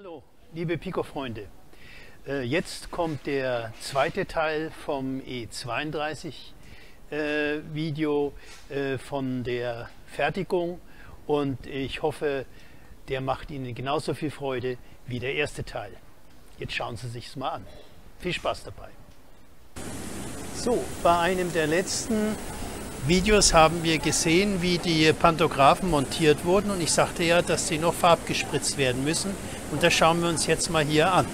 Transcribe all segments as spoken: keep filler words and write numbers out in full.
Hallo, liebe Pico-Freunde. Äh, jetzt kommt der zweite Teil vom E zweiunddreißig äh, Video äh, von der Fertigung und ich hoffe, der macht Ihnen genauso viel Freude wie der erste Teil. Jetzt schauen Sie sich es mal an. Viel Spaß dabei. So, bei einem der letzten Videos haben wir gesehen, wie die Pantographen montiert wurden und ich sagte ja, dass sie noch farbgespritzt werden müssen und das schauen wir uns jetzt mal hier an.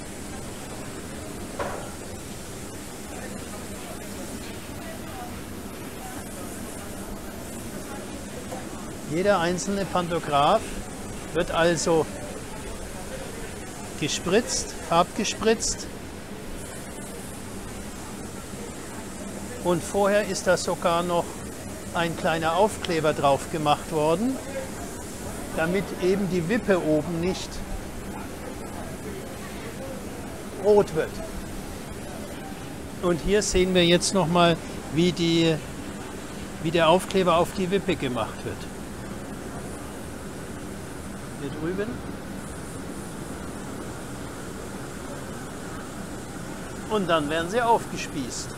Jeder einzelne Pantograph wird also gespritzt, farbgespritzt. Und vorher ist da sogar noch ein kleiner Aufkleber drauf gemacht worden, damit eben die Wippe oben nicht rot wird. Und hier sehen wir jetzt nochmal, wie, die, wie der Aufkleber auf die Wippe gemacht wird. Hier drüben. Und dann werden sie aufgespießt.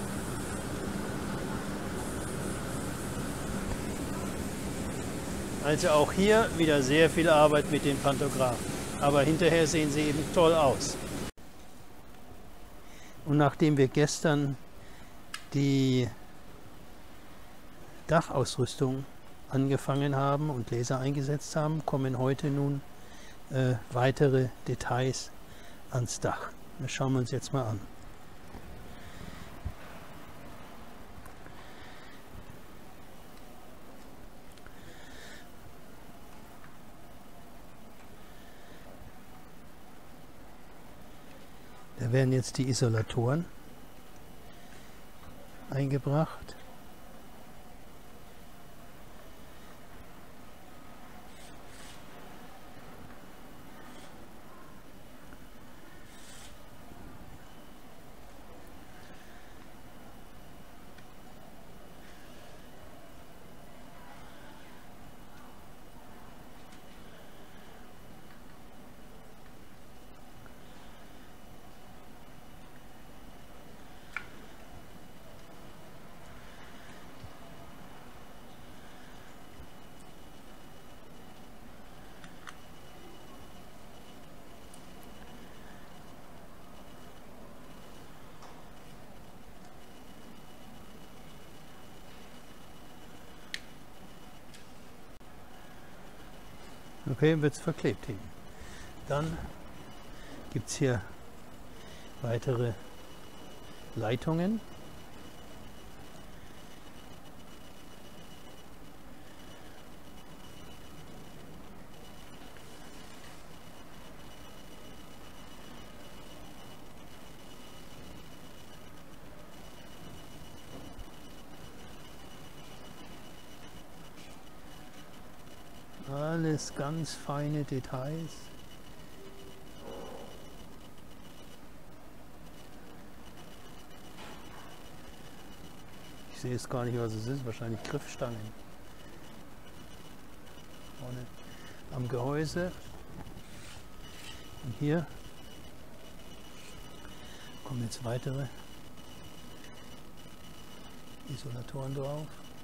Also auch hier wieder sehr viel Arbeit mit den Pantographen. Aber hinterher sehen sie eben toll aus. Und nachdem wir gestern die Dachausrüstung angefangen haben und Laser eingesetzt haben, kommen heute nun äh, weitere Details ans Dach. Das schauen wir uns jetzt mal an. Da werden jetzt die Isolatoren eingebracht. Okay, wird es verklebt hin. Dann gibt es hier weitere Leitungen. Alles ganz feine Details. Ich sehe jetzt gar nicht, was es ist. Wahrscheinlich Griffstangen. Vorne am Gehäuse. Und hier kommen jetzt weitere Isolatoren drauf.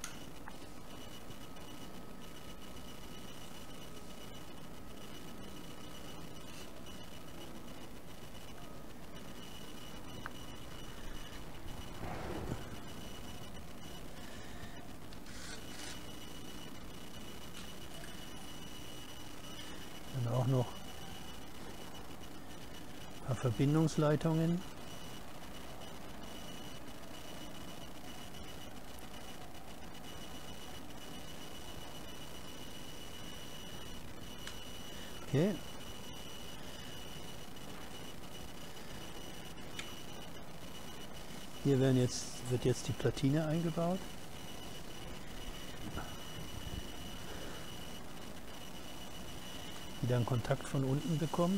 Auch noch ein paar Verbindungsleitungen. Okay. Hier werden jetzt, wird jetzt die Platine eingebaut. Die dann Kontakt von unten bekommt.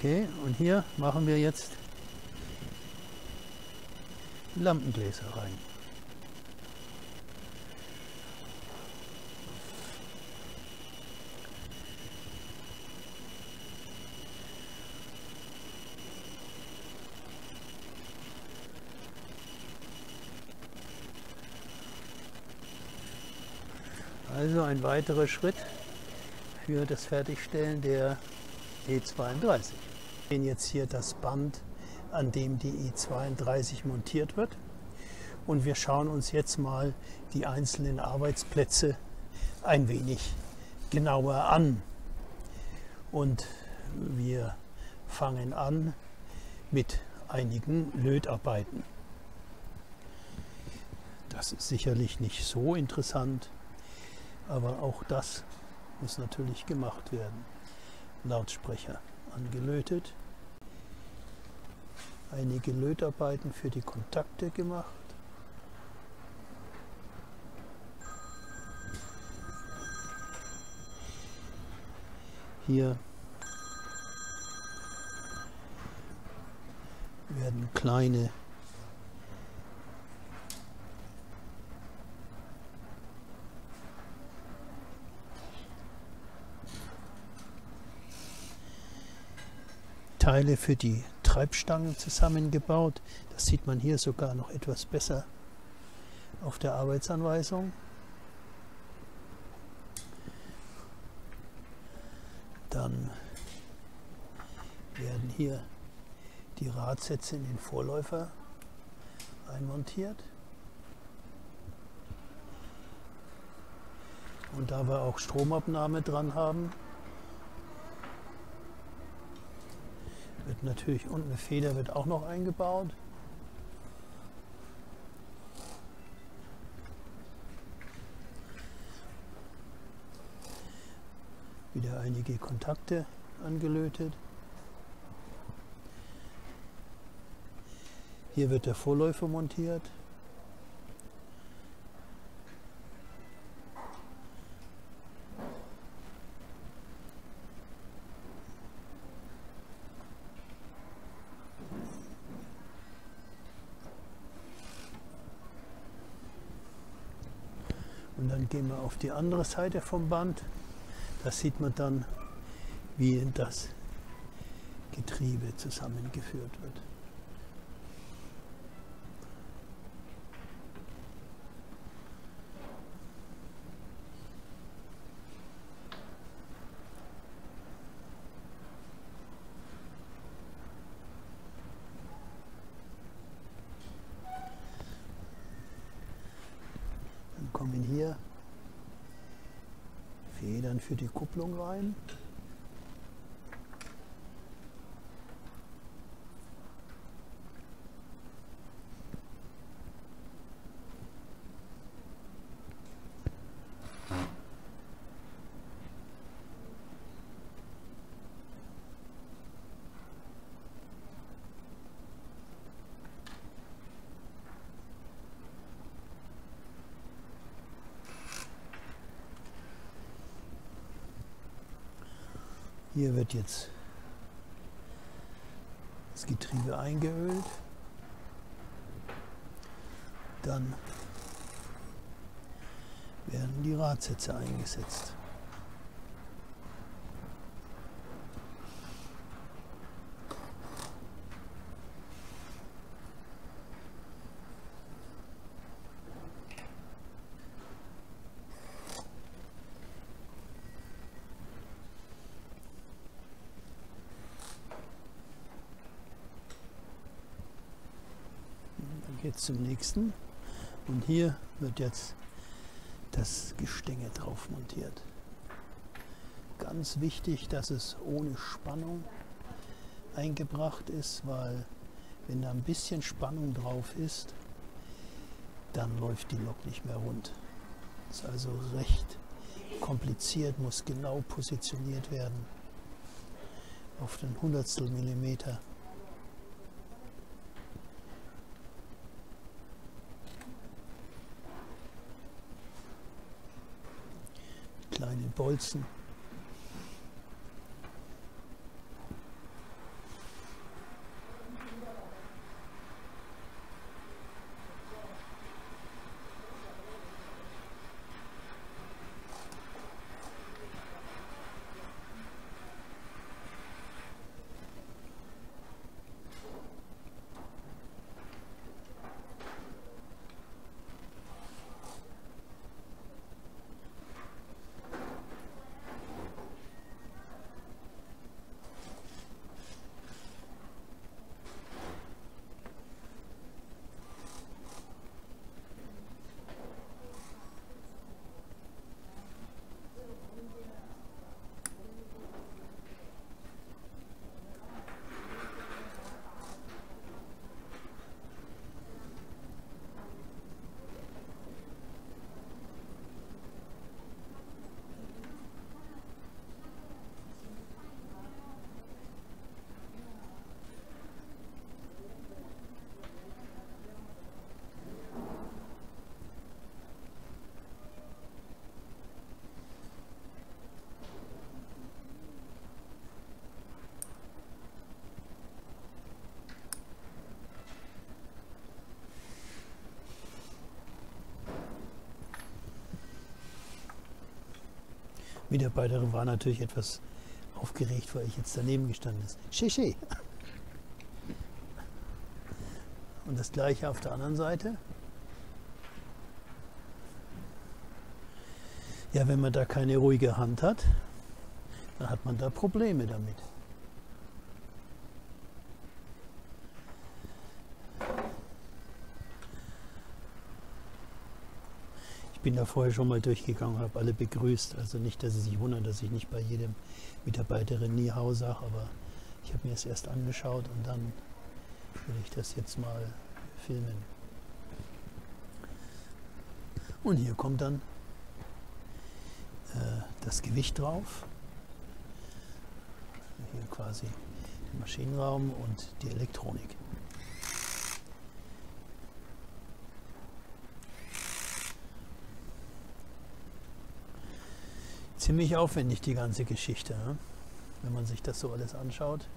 Okay, und hier machen wir jetzt Lampengläser rein. Also ein weiterer Schritt für das Fertigstellen der E zweiunddreißig. Wir sehen jetzt hier das Band, an dem die E zweiunddreißig montiert wird. Und wir schauen uns jetzt mal die einzelnen Arbeitsplätze ein wenig genauer an. Und wir fangen an mit einigen Lötarbeiten. Das ist sicherlich nicht so interessant, aber auch das muss natürlich gemacht werden. Lautsprecher angelötet, einige Lötarbeiten für die Kontakte gemacht. Hier werden kleine Teile für die Treibstangen zusammengebaut. Das sieht man hier sogar noch etwas besser auf der Arbeitsanweisung. Dann werden hier die Radsätze in den Vorläufer einmontiert. Und da wir auch Stromabnahme dran haben, wird natürlich unten eine Feder wird auch noch eingebaut. Wieder einige Kontakte angelötet. Hier wird der Vorläufer montiert. Und dann gehen wir auf die andere Seite vom Band. Da sieht man dann, wie das Getriebe zusammengeführt wird. Dann kommen hier Federn für die Kupplung rein. Hier wird jetzt das Getriebe eingeölt. Dann werden die Radsätze eingesetzt. Jetzt zum nächsten, und hier wird jetzt das Gestänge drauf montiert. Ganz wichtig, dass es ohne Spannung eingebracht ist, weil wenn da ein bisschen Spannung drauf ist, dann läuft die Lok nicht mehr rund. Das ist also recht kompliziert, muss genau positioniert werden auf den Hundertstel Millimeter. Kleine Bolzen. Mitarbeiterin war natürlich etwas aufgeregt, weil ich jetzt daneben gestanden ist. Shishi. Und das gleiche auf der anderen Seite. Ja, wenn man da keine ruhige Hand hat, dann hat man da Probleme damit. Ich bin da vorher schon mal durchgegangen, habe alle begrüßt. Also nicht, dass Sie sich wundern, dass ich nicht bei jedem Mitarbeiterin nie Hau sage, aber ich habe mir es erst angeschaut und dann will ich das jetzt mal filmen. Und hier kommt dann äh, das Gewicht drauf. Hier quasi der Maschinenraum und die Elektronik. Ziemlich aufwendig die ganze Geschichte, ne? Wenn man sich das so alles anschaut.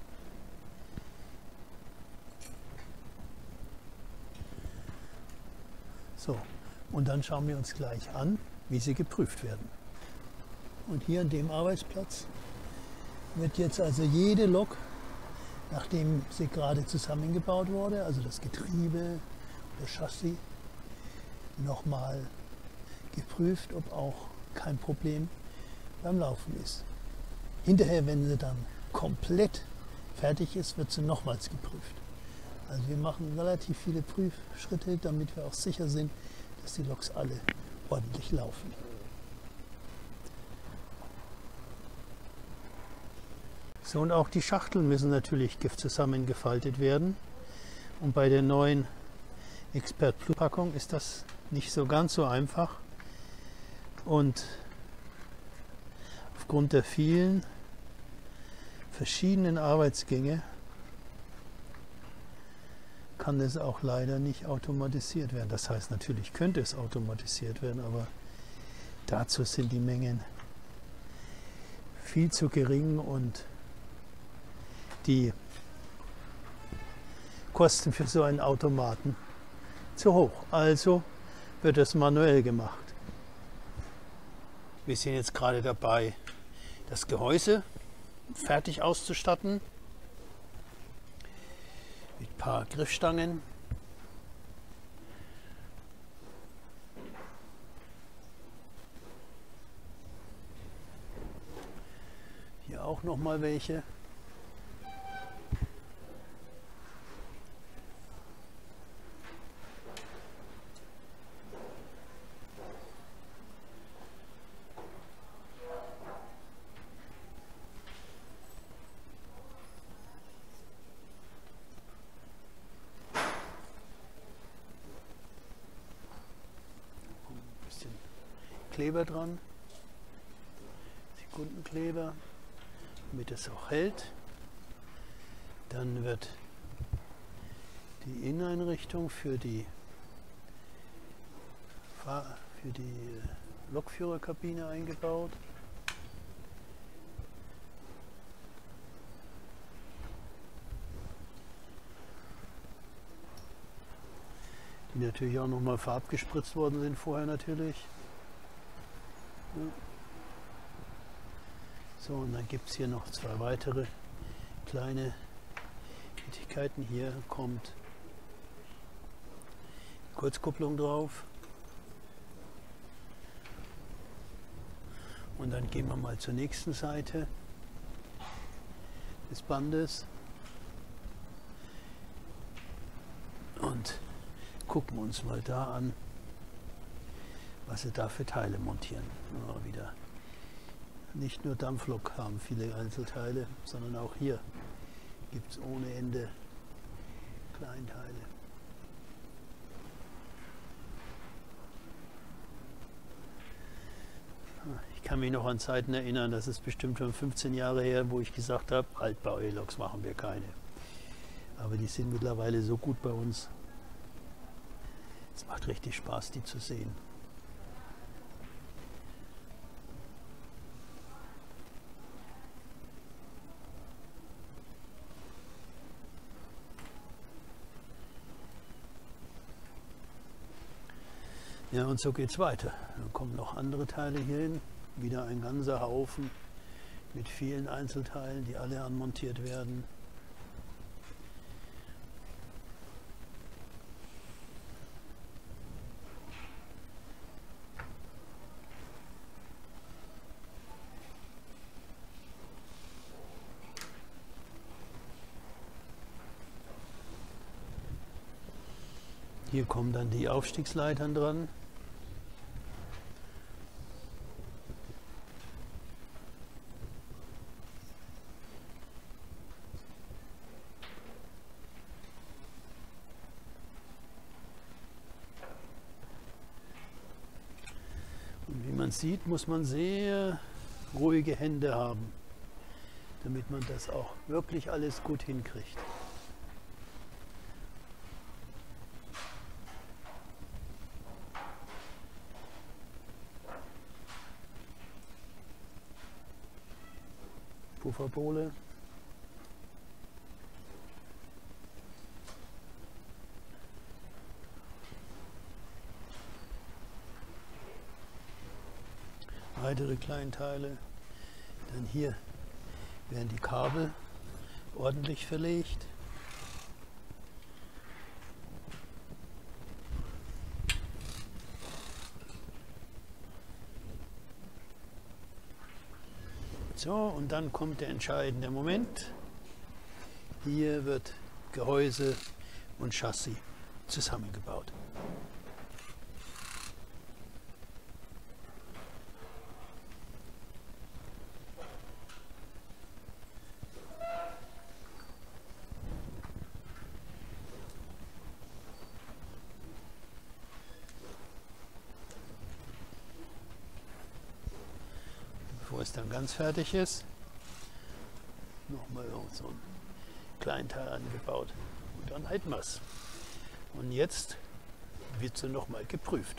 So, und dann schauen wir uns gleich an, wie sie geprüft werden. Und hier an dem Arbeitsplatz wird jetzt also jede Lok, nachdem sie gerade zusammengebaut wurde, also das Getriebe, das Chassis, nochmal geprüft, ob auch kein Problem beim Laufen ist. Hinterher, wenn sie dann komplett fertig ist, wird sie nochmals geprüft. Also wir machen relativ viele Prüfschritte, damit wir auch sicher sind, dass die Loks alle ordentlich laufen. So, und auch die Schachteln müssen natürlich zusammengefaltet werden. Und bei der neuen Expert Plus Packung ist das nicht so ganz so einfach. Und aufgrund der vielen verschiedenen Arbeitsgänge kann es auch leider nicht automatisiert werden. Das heißt, natürlich könnte es automatisiert werden, aber dazu sind die Mengen viel zu gering und die Kosten für so einen Automaten zu hoch. Also wird es manuell gemacht. Wir sind jetzt gerade dabei, das Gehäuse fertig auszustatten mit ein paar Griffstangen. Hier auch noch mal welche. Kleber dran, Sekundenkleber, damit es auch hält. Dann wird die Inneneinrichtung für die, Fahr für die Lokführerkabine eingebaut. Die natürlich auch nochmal farbgespritzt worden sind vorher natürlich. So, und dann gibt es hier noch zwei weitere kleine Tätigkeiten. Hier kommt Kurzkupplung drauf. Und dann gehen wir mal zur nächsten Seite des Bandes und gucken uns mal da an, was sie da für Teile montieren. Ja, wieder nicht nur Dampflok haben viele Einzelteile, sondern auch hier gibt es ohne Ende Kleinteile. Ich kann mich noch an Zeiten erinnern, das ist bestimmt schon fünfzehn Jahre her, wo ich gesagt habe, Altbau-E-Loks machen wir keine. Aber die sind mittlerweile so gut bei uns. Es macht richtig Spaß, die zu sehen. Ja, und so geht es weiter. Dann kommen noch andere Teile hier hin. wieder ein ganzer Haufen mit vielen Einzelteilen, die alle anmontiert werden. Hier kommen dann die Aufstiegsleitern dran. Und wie man sieht, muss man sehr ruhige Hände haben, damit man das auch wirklich alles gut hinkriegt. Pufferbohle. Weitere Kleinteile. Dann hier werden die Kabel ordentlich verlegt. So, und dann kommt der entscheidende Moment. Hier wird Gehäuse und Chassis zusammengebaut. Bevor es dann ganz fertig ist, nochmal so ein Kleinteil angebaut und dann hätten wir es. Und jetzt wird sie nochmal geprüft.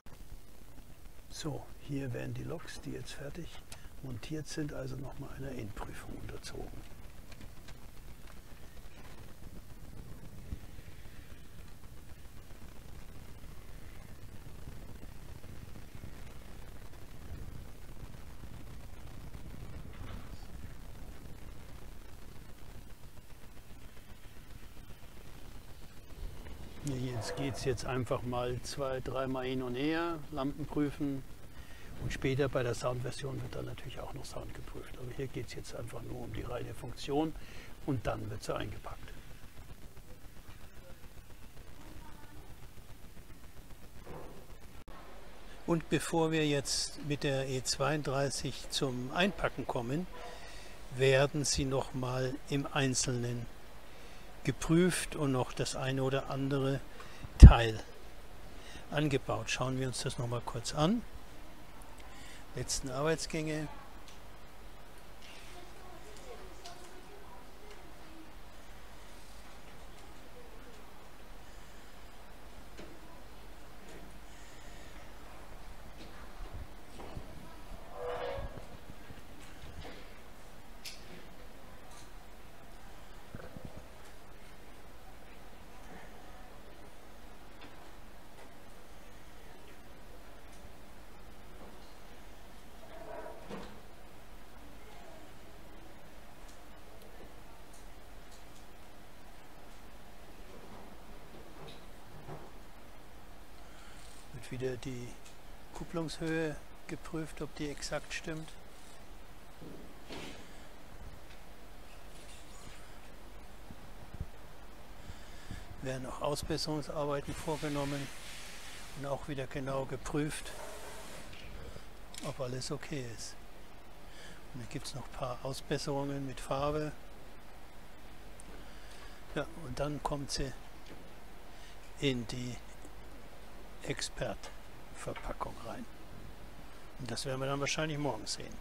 So, hier werden die Loks, die jetzt fertig montiert sind, also nochmal einer Endprüfung unterzogen. Jetzt geht es jetzt einfach mal zwei, dreimal hin und her, Lampen prüfen und später bei der Soundversion wird dann natürlich auch noch Sound geprüft. Aber hier geht es jetzt einfach nur um die reine Funktion und dann wird sie eingepackt. Und bevor wir jetzt mit der E zweiunddreißig zum Einpacken kommen, werden sie nochmal im Einzelnen geprüft und noch das eine oder andere Teil angebaut. Schauen wir uns das noch mal kurz an. Letzten Arbeitsgänge. Wieder die Kupplungshöhe geprüft, ob die exakt stimmt. Werden auch Ausbesserungsarbeiten vorgenommen und auch wieder genau geprüft, ob alles okay ist. Und dann gibt es noch ein paar Ausbesserungen mit Farbe. Ja, und dann kommt sie in die Expert-Verpackung rein. Und das werden wir dann wahrscheinlich morgen sehen.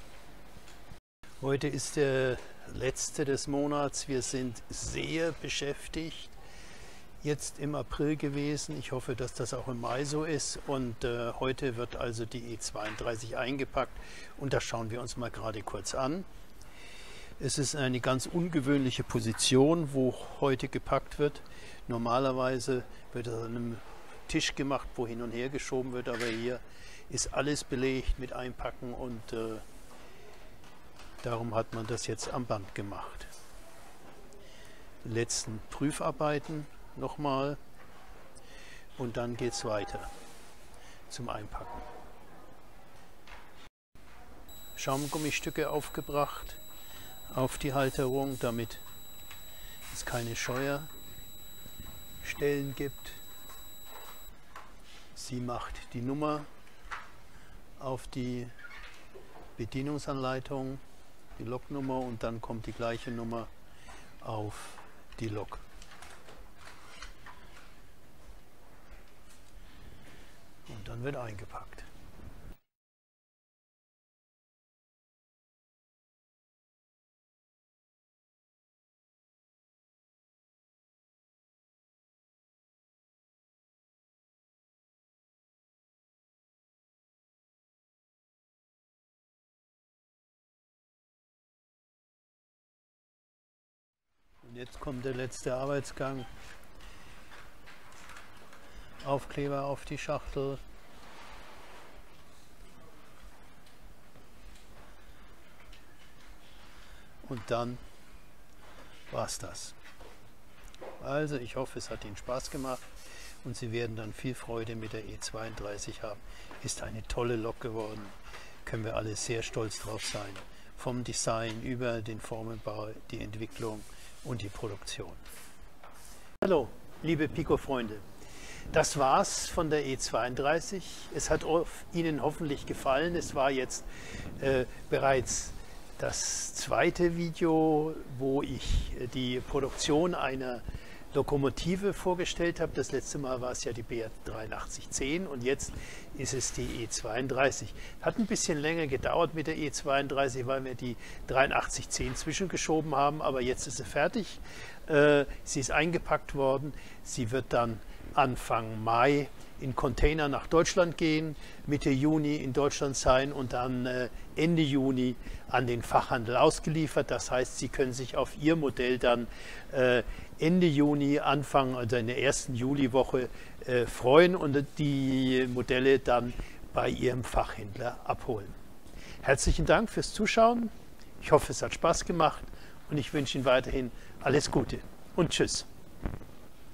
Heute ist der letzte des Monats. Wir sind sehr beschäftigt. Jetzt im April gewesen. Ich hoffe, dass das auch im Mai so ist. Und äh, heute wird also die E zweiunddreißig eingepackt. Und das schauen wir uns mal gerade kurz an. Es ist eine ganz ungewöhnliche Position, wo heute gepackt wird. Normalerweise wird es an einem Tisch gemacht, wo hin und her geschoben wird, aber hier ist alles belegt mit Einpacken und äh, darum hat man das jetzt am Band gemacht. Die letzten Prüfarbeiten nochmal und dann geht es weiter zum Einpacken. Schaumgummistücke aufgebracht auf die Halterung, damit es keine Scheuerstellen gibt. Sie macht die Nummer auf die Bedienungsanleitung, die Loknummer, und dann kommt die gleiche Nummer auf die Lok. Und dann wird eingepackt. Und jetzt kommt der letzte Arbeitsgang. Aufkleber auf die Schachtel. Und dann war's das. Also ich hoffe, es hat Ihnen Spaß gemacht und Sie werden dann viel Freude mit der E zweiunddreißig haben. Ist eine tolle Lok geworden. Können wir alle sehr stolz drauf sein. Vom Design über den Formenbau, die Entwicklung und die Produktion. Hallo, liebe Pico-Freunde. Das war's von der E zweiunddreißig. Es hat Ihnen hoffentlich gefallen. Es war jetzt äh, bereits das zweite Video, wo ich die Produktion einer Lokomotive vorgestellt habe. Das letzte Mal war es ja die B R dreiundachtzig zehn und jetzt ist es die E zweiunddreißig. Hat ein bisschen länger gedauert mit der E zweiunddreißig, weil wir die dreiundachtzig zehn zwischengeschoben haben, aber jetzt ist sie fertig. Äh, sie ist eingepackt worden. Sie wird dann Anfang Mai in Container nach Deutschland gehen, Mitte Juni in Deutschland sein und dann äh, Ende Juni an den Fachhandel ausgeliefert. Das heißt, Sie können sich auf Ihr Modell dann äh, Ende Juni, Anfang, also in der ersten Juliwoche äh, freuen und die Modelle dann bei Ihrem Fachhändler abholen. Herzlichen Dank fürs Zuschauen. Ich hoffe, es hat Spaß gemacht und ich wünsche Ihnen weiterhin alles Gute und tschüss.